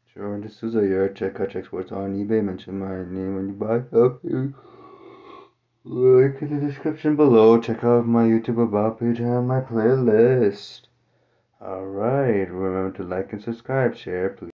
Sure, and this is a year. Check out exports on eBay. Mention my name when you buy stuff. Link in the description below. Check out my YouTube About page and my playlist. Alright, remember to like and subscribe. Share, please.